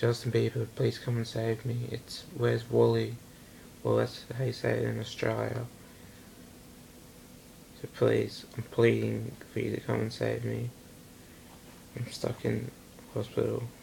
Justin Bieber, please come and save me. It's, where's Wally? Well, that's how you say it in Australia. So please, I'm pleading for you to come and save me. I'm stuck in hospital.